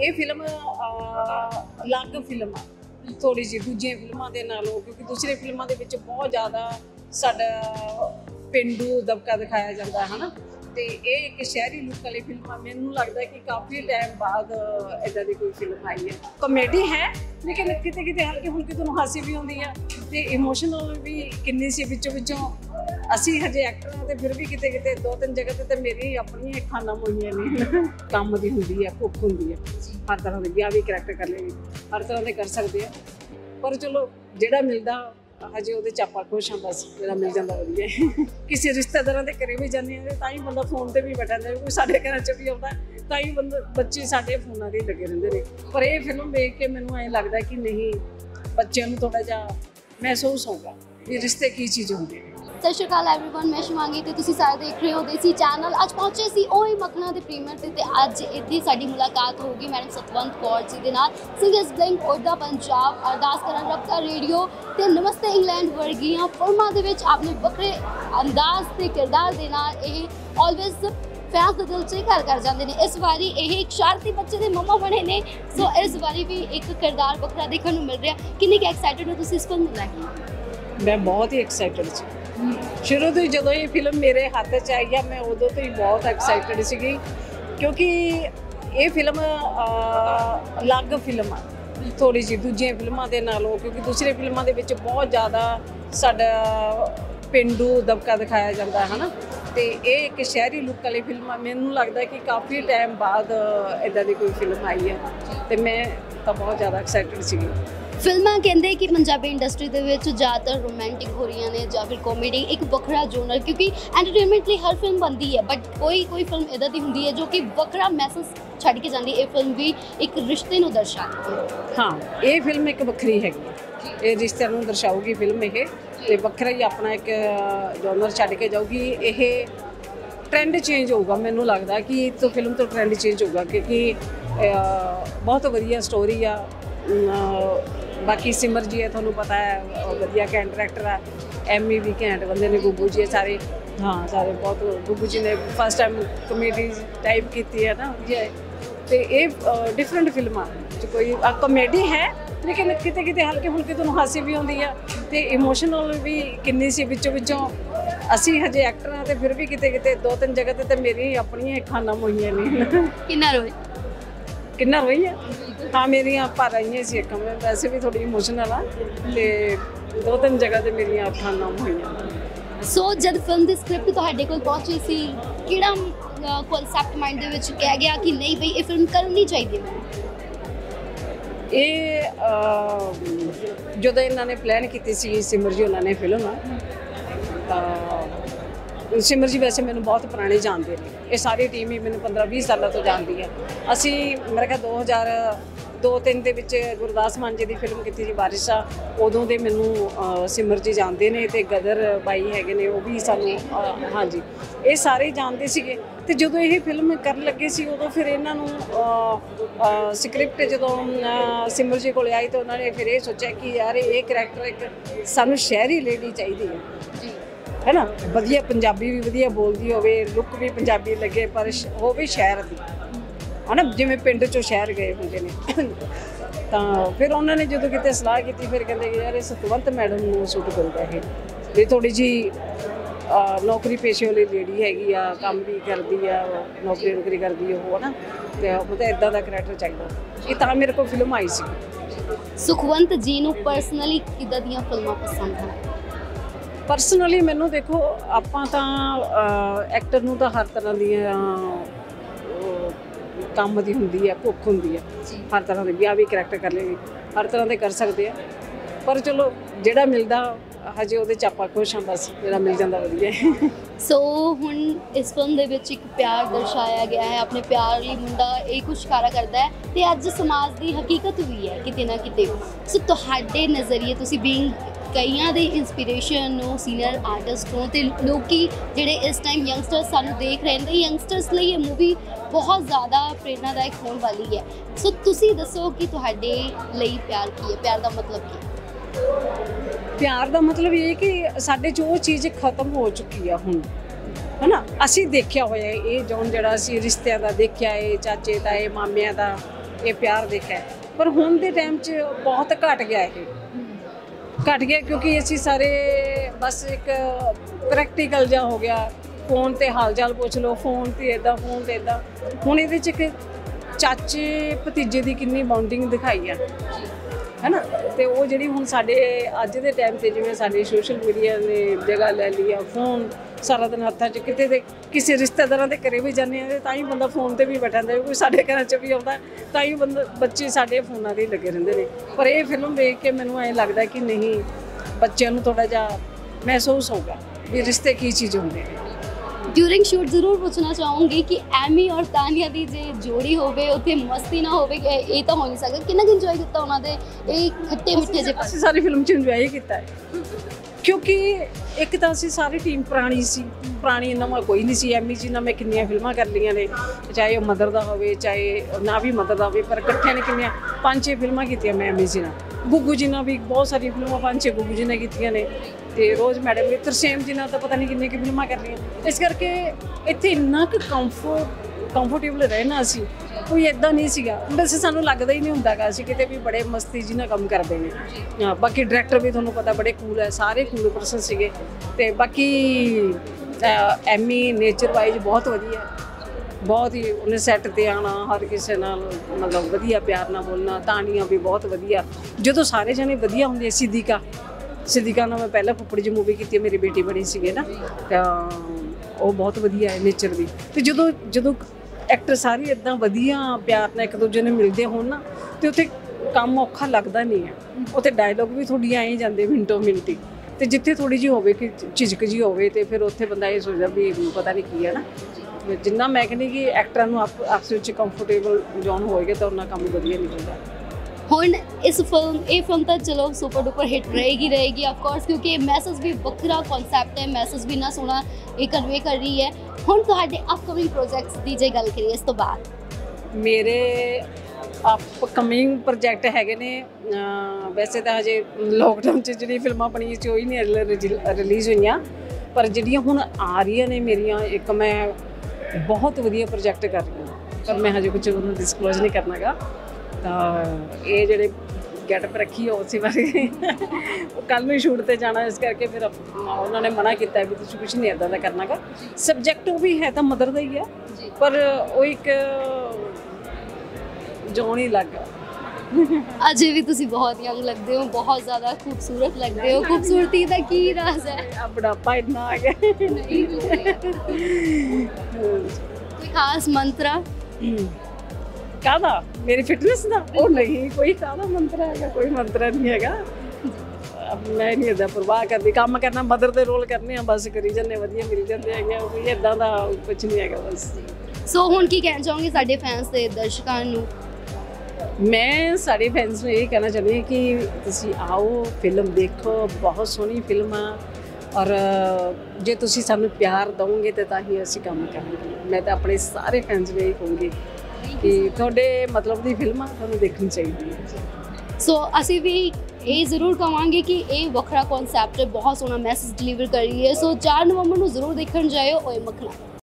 ये फिल्म अलग फिल्म आ थोड़ी जी दूजिया फिल्मों के नालों, क्योंकि दूसरी फिल्मों के विच बहुत ज़्यादा साडा पेंडू दबका दिखाया जाता है ना, तो ये एक शहरी लुक वाली फिल्म आ। मैनूं लगता है कि काफ़ी टाइम बाद इदां दी कोई फिल्म आई है। कॉमेडी है लेकिन किते किते हल्की फुल्की तुहानूं हासी भी आउंदी है ते इमोशनल भी किन्नी सी विचों विचों। असी हजे एक्टर हाँ, तो फिर भी किते किते दो तीन जगह ते मेरी अपनी अखां नम होईयां ने। काम दी हुंदी है, भुख हुंदी है, हर तरह के ब्याह भी करैक्टर कर लेंगे, हर तरह के कर सकते हैं, पर चलो जिहड़ा मिलदा हजे वो चापा खुश हाँ, बस जो मिल जाता वधिया। किसी रिश्तेदार के घरे भी जाने ताई बंदा फोन पर भी बैठा रहा, कोई साढ़े घर च भी आता ताई बंदा बच्चे साढ़े फोनों से लगे रहते हैं। पर यह फिल्म देख के मैनूं ऐ लगता कि नहीं, बच्चों को थोड़ा जिहा महसूस होगा भी रिश्ते की चीज़ होंगे। सत श्री अकाल एवरीवन, मैं शिवांगी ते तुसीं सारे देख रहे हो देसी चैनल। अज पहुंचे सी ओए मखना दे प्रीमियर ते अज इत्थे साडी मुलाकात होगी मैडम सतवंत कौर जी दे नाल। सिंगर्स ब्लिंक, उड़दा पंजाब, अरदास करन रब्ता रेडियो ते नमस्ते इंग्लैंड वर्गियां फिल्मां दे विच आपने वखरे अंदाज ते किरदार दे नाल इह ऑलवेज फैंस दे दिल च घर कर जाते हैं। इस बारी यह एक शरारती बच्चे के मम्मा बने ने, सो इस बारी भी एक किरदार वखरा देखने को मिल रहा। किन्नी क एक्साइटेड हो तुसीं इस फिल्म को लैके? मैं बहुत ही एक्साइटेड सी शुरू तो ही, जो ये फिल्म मेरे हाथ च आई है मैं उदों तो ही बहुत एक्साइटेड सी, क्योंकि ये फिल्म अलग फिल्म आ थोड़ी जी दूजिया फिल्मों के नालों, क्योंकि दूसरी फिल्मों के विच बहुत ज़्यादा साडा पेंडू दबका दिखाया जाता है ना, तो ये एक शहरी लुक वाली फिल्म आ। मैनूं लगता है कि काफ़ी टाइम बाद इदां दी कोई फिल्म आई है, तो मैं तो बहुत ज़्यादा एक्साइटेड सी। फिल्मां कहते कि पंजाबी इंडस्ट्री दे विच ज़्यादातर रोमांटिक हो रही ने या फिर कॉमेडी, एक वखरा जोनर, क्योंकि एंटरटेनमेंट लिए हर फिल्म बनती है, बट कोई फिल्म इदां दी हुंदी है जो कि वखरा मैसेज छड़ के जाती है। ये फिल्म भी एक रिश्ते नूं दर्शाती है। हाँ, ये फिल्म एक वक्री हैगी, ये रिश्ते नूं दर्शाऊगी फिल्म, ये ते वखरा ही अपना एक जोनर छड़ के जाऊगी। ये ट्रेंड चेंज होगा, मैनूं लगदा कि तो फिल्म तो ट्रेंड चेंज होगा, क्योंकि बहुत वधिया स्टोरी आ। बाकी सिमर जी है, थोनू पता है वधिया घैंट डायरैक्टर है, एमी भी घैंट बंदे ने, गुग्गू जी सारे, हाँ सारे बहुत। गुग्गू जी ने फर्स्ट टाइम कॉमेडी टाइप की है ना, तो ये डिफरेंट फिल्म आ जो कोई कॉमेडी है लेकिन किते किते हल्के फुल्के तुहानूं हासी भी आउंदी है, तो इमोशनल भी किन्नी सी विचों विचों। असी हजे एक्टर हाँ, तो फिर भी किते किते दो तीन जगह ते मेरी अपनी अखां नम होईयां ने। किन्ना रोई है? हाँ, मेरिया भर आई सी अखां, मैं वैसे भी थोड़ी इमोशनल हाँ, तो दो तीन जगह ते मेरिया अखां नम होईयां। सो जब फिल्म की स्क्रिप्ट तुहाडे कोल पहुंची सी, किहड़ा कॉन्सैप्ट माइंड दे विच कह गया कि नहीं बई ये फिल्म करनी चाहिए? ये जो इन्होंने प्लान की सी सिमर जी उन्होंने फिल्म, सिमर जी वैसे मैंने बहुत पुराने जानते हैं, ये सारी टीम ही मैंने 15-20 सालों तो जानती है। असी मेरे ख्याल 2002-03 के विच गुरदास मान जी की फिल्म की जी बारिश आ, उदों के मैनू सिमर जी जानते हैं, तो गदर बाई है ने, वो भी सानू, हाँ जी, ये सारे जानते थे। तो जो ये फिल्म कर लगे सी उदों फिर इन्हों स्क्रिप्ट जो सिमर जी को आई, तो उन्होंने फिर ये सोचा कि यार ये करैक्टर एक सानू शहरी लेडी चाहिए है ना, वधिया पंजाबी भी वधिया बोलती हो, लुक भी पंजाबी लगे पर वो भी शहर की है ना, जिमें पिंड चो शहर गए होंगे ने। तो फिर उन्होंने जो कितने सलाह की, फिर कहते यार ये सतवंत मैडम को सूट करूँगा, ये थोड़ी जी नौकरी पेशे वाली लेडी हैगी आ, काम भी करती है, नौकरी करती है वो, है ना, तो मतलब इदा का करैक्टर चाहिए, ये तो मेरे को फिल्म आई सी। सुखवंत जी नूं पर्सनली किदां दियां फिल्मां पसंद हैं? परसनली मैनू देखो, आपां तां एक्टर नूं तां हर तरह दी काम दी हुंदी है, भुख हुंदी है, हर तरह के ब्याह भी करैक्टर कर लेंगे, हर तरह के कर सकते हैं, पर चलो जिहड़ा मिलदा हजे वो चापा खुश हाँ, बस जिहड़ा मिल जाता वधिया। सो हुण इस फिल्म दे विच एक प्यार दर्शाया गया है, अपने प्यार लई मुंडा ये कुछ कारा करदा है, तो अज समाज की हकीकत भी है किते ना किते। सो तुहाडे नज़रिए तुसीं बीइंग कईयां दे इंस्पिरेशन नो सीनियर आर्टिस्ट हो, तो लोग जिहड़े इस टाइम यंगस्टर्स सानू देख रहे हैं, यंगस्टर्स लिए ये मूवी बहुत ज़्यादा प्रेरणादायक होने वाली है। सो तुसीं दसो कि तुहाडे लई प्यार की है, प्यार का मतलब की? प्यार का मतलब ये कि साडे चो वो चीज़ खत्म हो चुकी है हुण, है ना, असी देखिया होया ये जोन जिहड़ा असी रिश्तिਆਂ ਦਾ देखिया है, चाचे ताए मामिया का ਇਹ ਪਿਆਰ ਦੇਖਿਆ, ਪਰ ਹੁਣ ਦੇ ਟਾਈਮ 'ਚ ਬਹੁਤ ਘਟ ਗਿਆ, ਇਹ ਘਟ ਗਿਆ ਕਿਉਂਕਿ ਅਸੀਂ ਸਾਰੇ ਬਸ ਇੱਕ ਪ੍ਰੈਕਟੀਕਲ ਜਿਹਾ ਹੋ ਗਿਆ, ਫੋਨ ਤੇ ਹਾਲ ਚਾਲ ਪੁੱਛ ਲਓ, ਫੋਨ ਤੇ ਇਦਾਂ, ਫੋਨ ਤੇ ਇਦਾਂ। ਹੁਣ ਇਹਦੇ 'ਚ ਇੱਕ ਚਾਚੇ ਭਤੀਜੇ ਦੀ ਕਿੰਨੀ ਬੌਂਡਿੰਗ ਦਿਖਾਈ ਆ, ਹੈ ਨਾ। ਤੇ ਉਹ ਜਿਹੜੀ ਹੁਣ ਸਾਡੇ ਅੱਜ ਦੇ ਟਾਈਮ ਤੇ ਜਿਵੇਂ ਸਾਡੀ ਸੋਸ਼ਲ ਮੀਡੀਆ ਨੇ ਜਗ੍ਹਾ ਲੈ ਲਈ ਆ, ਫੋਨ ਸਾਰਾ ਦਿਨ ਹੱਥਾਂ 'ਚ, ਕਿਤੇ ਦੇ ਕਿਸੇ ਰਿਸ਼ਤੇਦਾਰਾਂ ਦੇ ਘਰੇ ਵੀ ਜਾਂਦੇ ਆ ਤਾਂ ਹੀ ਬੰਦਾ ਫੋਨ ਤੇ ਵੀ ਬੈਠਾ ਹੁੰਦਾ, ਕੋਈ ਸਾਡੇ ਘਰਾਂ 'ਚ ਵੀ ਆਉਂਦਾ ਤਾਂ ਹੀ ਬੱਚੇ ਸਾਡੇ ਫੋਨਾਂ 'ਤੇ ਹੀ ਲੱਗੇ ਰਹਿੰਦੇ ਨੇ। ਪਰ ਇਹ ਫਿਲਮ ਦੇਖ ਕੇ ਮੈਨੂੰ ਐਂ ਲੱਗਦਾ ਕਿ ਨਹੀਂ, ਬੱਚਿਆਂ ਨੂੰ ਥੋੜ੍ਹਾ ਜਿਹਾ ਮਹਿਸੂਸ ਹੋਊਗਾ ਵੀ ਰਿਸ਼ਤੇ ਕੀ ਚੀਜ਼ ਹੁੰਦੇ ਨੇ। ਡਿਊਰਿੰਗ ਸ਼ੂਟ ਜ਼ਰੂਰ ਪੁੱਛਣਾ ਚਾਹੂੰਗੀ ਕਿ ਐਮੀ ਔਰ ਤਾਨੀਆ ਦੀ ਜੇ ਜੋੜੀ ਹੋਵੇ ਉੱਥੇ ਮਸਤੀ ਨਾ ਹੋਵੇ, ਇਹ ਤਾਂ ਹੋ ਨਹੀਂ ਸਕਦਾ। ਕਿੰਨਾ ਕੁ ਇੰਜੋਏ ਕੀਤਾ ਉਹਨਾਂ ਦੇ ਇਹ ਖੱਟੇ ਮਿੱਠੇ ਜਿਹੇ? ਅਸੀਂ ਸਾਰੀ ਫਿਲਮ 'ਚ ਇੰਜੋਏ ਕੀਤਾ ਹੈ ਕਿਉਂਕਿ ਇੱਕ ਤਾਂ ਅਸੀਂ ਸਾਰੀ ਟੀਮ ਪੁਰਾਣੀ ਸੀ, ਪੁਰਾਣੀ ਨਵਾਂ ਕੋਈ ਨਹੀਂ ਸੀ। ਐਮੀ ਜੀ ਨਾਲ ਮੈਂ ਕਿੰਨੀਆਂ ਫਿਲਮਾਂ ਕਰ ਲਈਆਂ ਨੇ, ਚਾਹੇ ਉਹ ਮਦਰ ਦਾ ਹੋਵੇ ਚਾਹੇ ਨਾ ਵੀ ਮਦਰ ਦਾ ਹੋਵੇ, ਪਰ ਇਕੱਠਿਆਂ ਨੇ ਕਿੰਨੀਆਂ 5-6 ਫਿਲਮਾਂ ਕੀਤੀਆਂ ਮੈਂ ਐਮੀ ਜੀ ਨਾਲ। ਗੁੱਗੂ ਜੀ ਨਾਲ ਵੀ ਬਹੁਤ ਸਾਰੀਆਂ ਫਿਲਮਾਂ 5-6 ਗੁੱਗੂ ਜੀ ਨੇ ਕੀਤੀਆਂ ਨੇ, ਤੇ ਰੋਜ਼ ਮੈਡਮ ਨੇ, ਤਰਸੇਮ ਜੀ ਨਾਲ ਤਾਂ ਪਤਾ ਨਹੀਂ ਕਿੰਨੀਆਂ ਕਿ ਫਿਲਮਾਂ ਕਰ ਰਹੀਆਂ। ਇਸ ਕਰਕੇ ਇੱਥੇ ਇੰਨਾ ਕੁ ਕੰਫਰਟੇਬਲ ਰਹਿਣਾ, ਅਸੀਂ ਕੋਈ ਇਦਾਂ ਨਹੀਂ ਸੀਗਾ। ਵੈਸੇ ਸਾਨੂੰ ਲੱਗਦਾ ਹੀ ਨਹੀਂ ਹੁੰਦਾਗਾ ਅਸੀਂ ਕਿਤੇ ਵੀ ਬੜੇ ਮਸਤੀ ਜੀ ਨਾਲ ਕੰਮ ਕਰਦੇ ਨੇ। ਬਾਕੀ ਡਾਇਰੈਕਟਰ ਵੀ ਤੁਹਾਨੂੰ ਪਤਾ ਬੜੇ ਕੂਲ ਹੈ, ਸਾਰੇ ਕੂਲ ਪਰਸਨ ਸੀਗੇ। ਤੇ ਬਾਕੀ ਐਮੀ ਨੇਚਰ ਵਾਈਜ਼ ਬਹੁਤ ਵਧੀਆ, ਬਹੁਤ ਹੀ ਉਹਨੇ ਸੈੱਟ ਤੇ ਆਉਣਾ, ਹਰ ਕਿਸੇ ਨਾਲ ਮਤਲਬ ਵਧੀਆ ਪਿਆਰ ਨਾਲ ਬੋਲਣਾ। ਤਾਨੀਆਂ ਵੀ ਬਹੁਤ ਵਧੀਆ, ਜਦੋਂ ਸਾਰੇ ਜਣੇ ਵਧੀਆ ਹੁੰਦੇ। ਸਿੱਧੀਕਾ ਨਾਲ ਮੈਂ ਪਹਿਲਾਂ ਫੁੱਫੜ ਜੀ ਮੂਵੀ ਕੀਤੀ, ਮੇਰੀ ਬੇਟੀ ਬਣੀ ਸੀਗੇ ਨਾ, ਤਾਂ ਉਹ ਬਹੁਤ ਵਧੀਆ ਹੈ ਨੇਚਰ ਦੀ। ਤੇ ਜਦੋਂ ਐਕਟਰ ਸਾਰੇ ਇਦਾਂ ਵਧੀਆ ਪਿਆਰ ਨਾਲ ਇੱਕ ਦੂਜੇ ਨੂੰ ਮਿਲਦੇ ਹੋਣ ਨਾ, ਤੇ ਉੱਥੇ ਕੰਮ ਔਖਾ ਲੱਗਦਾ ਨਹੀਂ ਹੈ। ਉੱਥੇ ਡਾਇਲੋਗ ਵੀ ਥੋੜੀ ਆਏ ਜਾਂਦੇ ਮਿੰਟੋ ਮਿੰਟੀ, ਤੇ ਜਿੱਥੇ ਥੋੜੀ ਜਿਹੀ ਹੋਵੇ ਕਿ ਝਿਜਕ ਜੀ ਹੋਵੇ, ਤੇ ਫਿਰ ਉੱਥੇ ਬੰਦਾ ਇਹ ਸੋਚਦਾ ਵੀ ਪਤਾ ਨਹੀਂ ਕੀ ਹੈ ਨਾ। ਜਿੰਨਾ ਮੈਂ ਕਹਿੰਦੀ ਕਿ ਐਕਟਰਾਂ ਨੂੰ ਆਪਸ ਵਿੱਚ ਕੰਫਰਟੇਬਲ ਜ਼ੋਨ ਹੋਏਗਾ ਤਾਂ ਉਹਨਾਂ ਕੰਮ ਵਧੀਆ ਨਿਕਲਦਾ। ਹੁਣ ਇਹ ਫਿਲਮ ਤਾਂ ਚਲੋ ਸੁਪਰ ਡੁਪਰ ਹਿੱਟ ਰਹੇਗੀ ਆਫ ਕੋਰਸ, ਕਿਉਂਕਿ ਮੈਸੇਜ ਵੀ ਵੱਖਰਾ ਕਨਸੈਪਟ ਹੈ, ਮੈਸੇਜ ਵੀ ਨਾ ਸੋਹਣਾ ਇਹ ਕਨਵੇ ਕਰ ਰਹੀ ਹੈ। ਹੁਣ ਤੁਹਾਡੇ ਅਪਕਮਿੰਗ ਪ੍ਰੋਜੈਕਟਸ ਦੀ ਜੇ ਗੱਲ ਕਰੀਏ ਇਸ ਤੋਂ ਬਾਅਦ? ਮੇਰੇ ਅਪਕਮਿੰਗ ਪ੍ਰੋਜੈਕਟ ਹੈਗੇ ਨੇ, ਵੈਸੇ ਤਾਂ ਹਜੇ ਲੋਕਡਾਊਨ 'ਚ ਜਿਹੜੀ ਫਿਲਮਾਂ ਬਣੀਆਂ ਸੀ ਉਹ ਹੀ ਨਹੀਂ ਰਿਲੀਜ਼ ਹੋਈਆਂ, ਪਰ ਜਿਹੜੀਆਂ ਹੁਣ ਆ ਰਹੀਆਂ ਨੇ ਮੇਰੀਆਂ, ਇੱਕ ਮੈਂ ਬਹੁਤ ਵਧੀਆ ਪ੍ਰੋਜੈਕਟ ਕਰ ਰਹੀ ਹਾਂ, ਪਰ ਮੈਂ ਹਜੇ ਕੁਝ ਉਹਨੂੰ ਡਿਸਕਲੋਜ਼ ਨਹੀਂ ਕਰਨਾਗਾ। ਤਾਂ ਇਹ ਜਿਹੜੇ ਗੈਟਅਪ ਰੱਖੀ ਆ ਉਸੇ ਬਾਰੇ ਕੱਲ੍ਹ ਨੂੰ ਸ਼ੂਟ 'ਤੇ ਜਾਣਾ, ਇਸ ਕਰਕੇ ਫਿਰ ਉਹਨਾਂ ਨੇ ਮਨਾ ਕੀਤਾ ਵੀ ਤੁਸੀਂ ਕੁਛ ਨਹੀਂ ਇੱਦਾਂ ਦਾ ਕਰਨਾਗਾ। ਸਬਜੈਕਟ ਉਹ ਵੀ ਹੈ ਤਾਂ ਮਦਰ ਦਾ ਹੀ ਹੈ, ਪਰ ਉਹ ਇੱਕ ਜੋਨ ਹੀ ਲੱਗ ਅਜੇ ਵੀ ਤੁਸੀਂ ਬਹੁਤ ਯੰਗ ਲੱਗਦੇ ਹੋ, ਬਹੁਤ ਜ਼ਿਆਦਾ ਖੂਬਸੂਰਤ ਲੱਗਦੇ ਹੋ। ਖੂਬਸੂਰਤੀ ਦਾ ਕੀ ਰਾਜ਼ ਹੈ? ਬੁਢਾਪਾ ਇੰਨਾ ਆ ਗਿਆ। ਕੋਈ ਖਾਸ ਮੰਤਰਾ ਕਾਹਦਾ? ਮੇਰੀ ਫਿਟਨੈਸ ਦਾ? ਉਹ ਨਹੀਂ, ਕੋਈ ਕਾਹਦਾ ਮੰਤਰਾ ਹੈਗਾ, ਕੋਈ ਮੰਤਰਾ ਨਹੀਂ ਹੈਗਾ। ਮੈਂ ਨਹੀਂ ਇੱਦਾਂ ਪਰਵਾਹ ਕਰਦੀ, ਕੰਮ ਕਰਨਾ, ਮਦਰ ਦੇ ਰੋਲ ਕਰਨੇ ਆ, ਬਸ ਕਰੀ ਜਾਂਦੇ, ਵਧੀਆ ਮਿਲ ਜਾਂਦੇ ਹੈਗੇ, ਕੋਈ ਇੱਦਾਂ ਦਾ ਕੁਝ ਨਹੀਂ ਹੈਗਾ ਬਸ। ਸੋ ਹੁਣ ਕੀ ਕਹਿਣਾ ਚਾਹੋਗੇ ਸਾਡੇ ਫੈਨਸ ਤੇ ਦਰਸ਼ਕਾਂ ਨੂੰ? ਮੈਂ ਸਾਡੇ ਫੈਨਸ ਨੂੰ ਇਹ ਕਹਿਣਾ ਚਾਹੁੰਦੀ ਹਾਂ ਕਿ ਤੁਸੀਂ ਆਓ, ਫਿਲਮ ਦੇਖੋ, ਬਹੁਤ ਸੋਹਣੀ ਫਿਲਮ ਆ, ਔਰ ਜੇ ਤੁਸੀਂ ਸਾਨੂੰ ਪਿਆਰ ਦਿਓਗੇ ਤਾਂ ਹੀ ਅਸੀਂ ਕੰਮ ਕਰਾਂਗੇ। ਮੈਂ ਤਾਂ ਆਪਣੇ ਸਾਰੇ ਫੈਨਸ ਨੂੰ ਇਹ ਕਹੂੰਗੀ ਕਿ ਤੁਹਾਡੇ ਮਤਲਬ ਦੀ ਫਿਲਮਾਂ ਤੁਹਾਨੂੰ ਦੇਖਣੀ ਚਾਹੀਦੀ ਹੈ। ਸੋ ਅਸੀਂ ਵੀ ਇਹ ਜ਼ਰੂਰ ਕਹਾਂਗੇ ਕਿ ਇਹ ਵੱਖਰਾ ਕਨਸੈਪਟ ਹੈ, ਬਹੁਤ ਸੋਹਣਾ ਮੈਸੇਜ ਡਿਲੀਵਰ ਕਰ ਰਹੀ ਹੈ। ਸੋ 4 ਨਵੰਬਰ ਨੂੰ ਜ਼ਰੂਰ ਦੇਖਣ ਜਾਇਓ ਓਏ ਮਖਣਾ।